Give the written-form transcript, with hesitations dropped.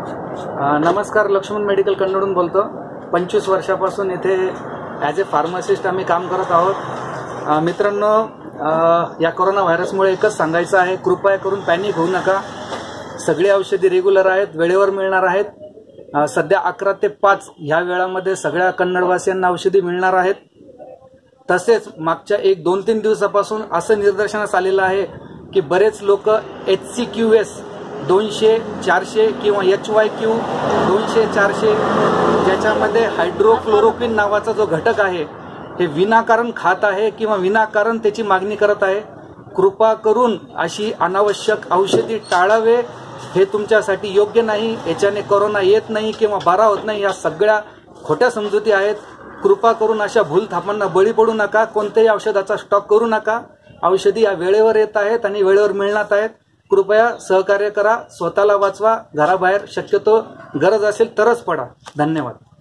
नमस्कार, लक्ष्मण मेडिकल कन्नडून बोलतो। 25 वर्षापासून इथे ॲज ए फार्मासिस्ट आम्ही काम करत आहोत। मित्रांनो, या कोरोना व्हायरसमुळे एकच सांगायचं आहे, कृपया करून पॅनिक होऊ नका। सगळी औषधी रेग्युलर आहेत, वेळेवर मिळणार आहेत। सध्या 11 ते 5 ह्या वेळामध्ये सगळ्या कन्नडवासियांना औषधी मिळणार आहेत। तसेच मागच्या 1-2-3 दिवसापासून असं निदर्शनास आलेलं आहे की बरेच लोक HCQS 200, 400 किंवा HYQ 200, 400 ज्याच्यामध्ये हायड्रोक्लोरोक्विन नावाचा जो घटक आहे हे विनाकारण खात आहे किंवा विनाकारण त्याची मागणी करत आहे। कृपा करून अशी अनावश्यक औषधी टाळावे, हे तुमच्यासाठी योग्य नाही। याच्याने कोरोना येत नाही किंवा बरा होत नाही, या सगळ्या खोट्या समजुती आहेत। कृपा करून अशा भूलथापांना बळी पडू नका, कोणत्याही औषधाचा स्टॉक करू नका। औषधी या वेळेवर येत आहेत आणि वेळेवर मिळणार आहेत। कृपया सहकार्य करा, स्वतःला वाचवा, घराबाहेर शक्यतो गरज असेल तरच पडा। धन्यवाद।